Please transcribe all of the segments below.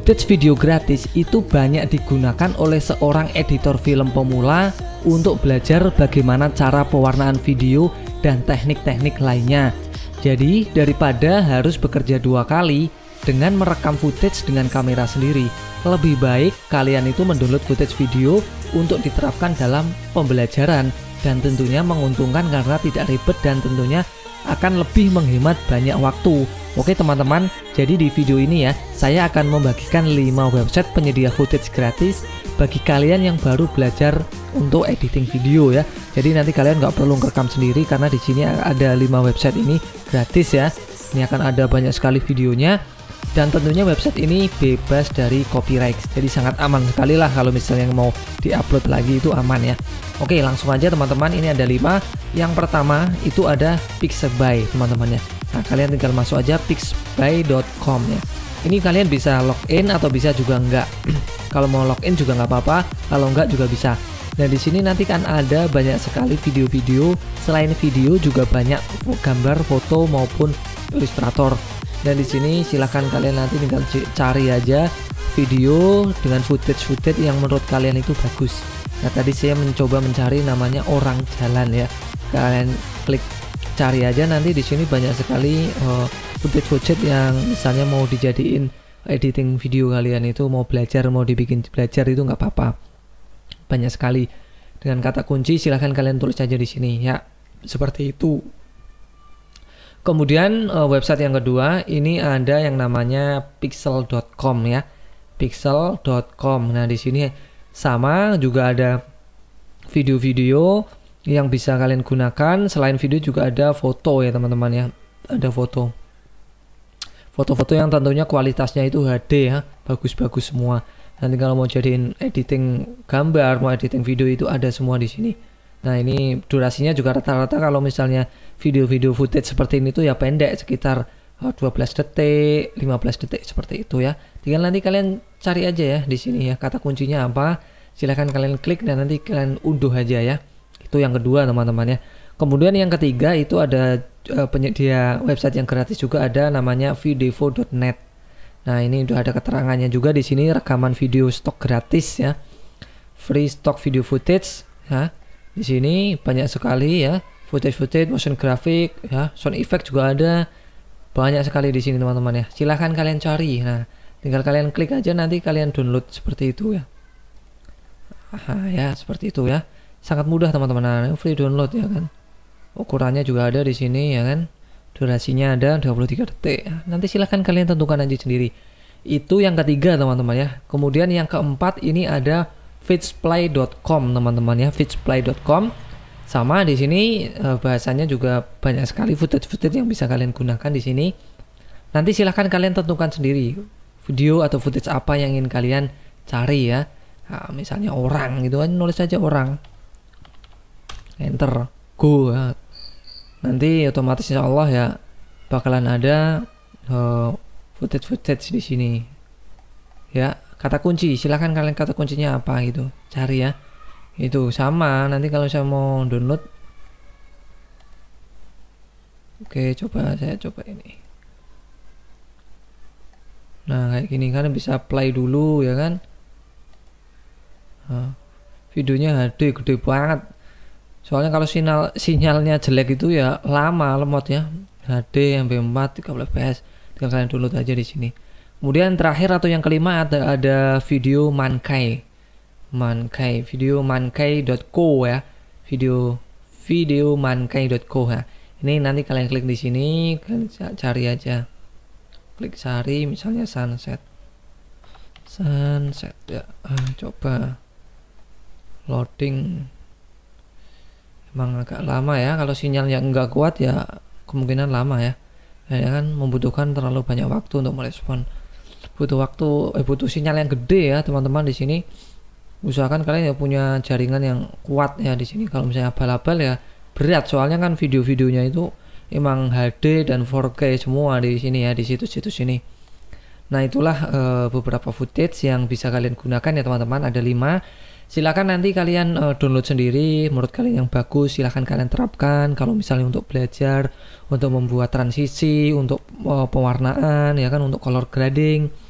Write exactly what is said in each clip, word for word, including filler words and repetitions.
Footage video gratis itu banyak digunakan oleh seorang editor film pemula untuk belajar bagaimana cara pewarnaan video dan teknik-teknik lainnya. Jadi daripada harus bekerja dua kali dengan merekam footage dengan kamera sendiri, lebih baik kalian itu mendownload footage video untuk diterapkan dalam pembelajaran, dan tentunya menguntungkan karena tidak ribet dan tentunya akan lebih menghemat banyak waktu. Oke teman-teman, jadi di video ini ya saya akan membagikan lima website penyedia footage gratis bagi kalian yang baru belajar untuk editing video ya. Jadi nanti kalian nggak perlu ngerekam sendiri karena di sini ada lima website ini gratis ya. Ini akan ada banyak sekali videonya, dan tentunya website ini bebas dari copyright. Jadi sangat aman sekali lah kalau misalnya mau diupload lagi itu aman ya. Oke, langsung aja teman-teman, ini ada lima. Yang pertama itu ada Pixabay teman-teman ya. Nah, kalian tinggal masuk aja pixabay dot com ya. Ini kalian bisa login atau bisa juga enggak. Kalau mau login juga nggak apa-apa, kalau enggak juga bisa. Dan di sini nanti kan ada banyak sekali video-video. Selain video juga banyak gambar, foto maupun ilustrator. Dan di sini silahkan kalian nanti tinggal cari aja video dengan footage-footage yang menurut kalian itu bagus. Nah, tadi saya mencoba mencari namanya orang jalan ya. Kalian klik cari aja, nanti di sini banyak sekali uh, footage-footage yang misalnya mau dijadiin editing video kalian itu, mau belajar, mau dibikin belajar itu nggak apa-apa. Banyak sekali. Dengan kata kunci silahkan kalian tulis aja di sini ya. Seperti itu. Kemudian uh, website yang kedua ini ada yang namanya pixel dot com ya. pixel dot com. Nah, di sini sama juga ada video-video yang bisa kalian gunakan. Selain video juga ada foto ya teman-teman ya. Ada foto. Foto-foto yang tentunya kualitasnya itu H D ya. Bagus-bagus semua. Nanti kalau mau jadiin editing gambar, mau editing video itu ada semua di sini. Nah, ini durasinya juga rata-rata kalau misalnya video-video footage seperti ini tuh ya pendek, sekitar dua belas detik, lima belas detik seperti itu ya. Tinggal nanti kalian cari aja ya di sini ya, kata kuncinya apa. Silahkan kalian klik dan nanti kalian unduh aja ya. Itu yang kedua teman-teman ya. Kemudian yang ketiga itu ada uh, penyedia website yang gratis juga, ada namanya videvo dot net. Nah, ini udah ada keterangannya juga di sini, rekaman video stok gratis ya. Free stock video footage ya. Di sini banyak sekali ya, footage-footage, motion graphic ya, sound effect juga ada. Banyak sekali di sini teman-teman ya. Silahkan kalian cari. Nah, tinggal kalian klik aja, nanti kalian download seperti itu ya. Aha, ya, seperti itu ya. Sangat mudah teman-teman. Nah, free download ya kan. Ukurannya juga ada di sini ya kan. Durasinya ada dua puluh tiga detik. Nanti silahkan kalian tentukan aja sendiri. Itu yang ketiga teman-teman ya. Kemudian yang keempat ini ada fitsplay dot com teman-teman ya. fitsplay dot com. Sama di sini bahasanya juga banyak sekali footage-footage yang bisa kalian gunakan di sini. Nanti silahkan kalian tentukan sendiri video atau footage apa yang ingin kalian cari ya. Nah, misalnya orang gitu kan, nulis aja orang. Enter, go ya. Nanti otomatis insya Allah ya bakalan ada uh, footage-footage di sini. Ya, kata kunci, silahkan kalian kata kuncinya apa gitu, cari ya. Itu sama, nanti kalau saya mau download, oke coba saya coba ini. Nah, kayak gini kan bisa play dulu ya kan. Nah, videonya H D gede banget. Soalnya kalau sinyal sinyalnya jelek itu ya lama lemot ya. H D M P empat tiga belas F P S. Tinggal kalian download aja di sini. Kemudian terakhir atau yang kelima ada ada video Mankai. Mankai, video mankai dot co ya. Video video mankai dot co ya. Ini nanti kalian klik di sini, kalian cari aja. Klik cari misalnya sunset. Sunset ya. Ah, coba loading. Emang agak lama ya, kalau sinyalnya enggak kuat ya kemungkinan lama ya. Ya kan membutuhkan terlalu banyak waktu untuk merespon. Butuh waktu, eh, butuh sinyal yang gede ya teman-teman di sini. Usahakan kalian ya punya jaringan yang kuat ya di sini. Kalau misalnya abal-abal ya berat, soalnya kan video-videonya itu emang H D dan empat K semua di sini ya, di situs-situs ini. Nah, itulah uh, beberapa footage yang bisa kalian gunakan ya teman-teman. Ada lima. Silakan nanti kalian uh, download sendiri, menurut kalian yang bagus silahkan kalian terapkan. Kalau misalnya untuk belajar, untuk membuat transisi, untuk uh, pewarnaan ya kan, untuk color grading,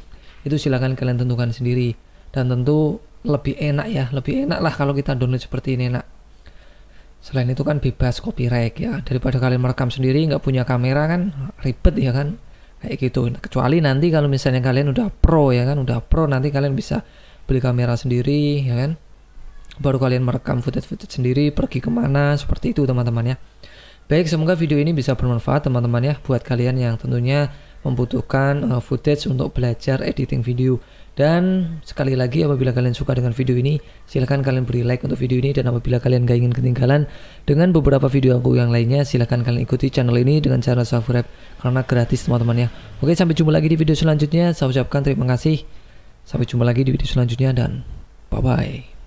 Itu silahkan kalian tentukan sendiri, dan tentu lebih enak ya, lebih enak lah kalau kita download seperti ini enak. Selain itu kan bebas copyright ya, daripada kalian merekam sendiri nggak punya kamera kan ribet ya kan, kayak gitu. Kecuali nanti kalau misalnya kalian udah pro ya kan, udah pro nanti kalian bisa beli kamera sendiri ya kan, baru kalian merekam footage-footage sendiri pergi kemana, seperti itu teman-teman ya. Baik, semoga video ini bisa bermanfaat teman-teman ya, buat kalian yang tentunya membutuhkan uh, footage untuk belajar editing video. Dan sekali lagi, apabila kalian suka dengan video ini, silahkan kalian beri like untuk video ini. Dan apabila kalian gak ingin ketinggalan dengan beberapa video aku yang lainnya, silahkan kalian ikuti channel ini dengan cara subscribe, karena gratis teman-teman ya. Oke, sampai jumpa lagi di video selanjutnya. Saya ucapkan terima kasih. Sampai jumpa lagi di video selanjutnya dan bye-bye.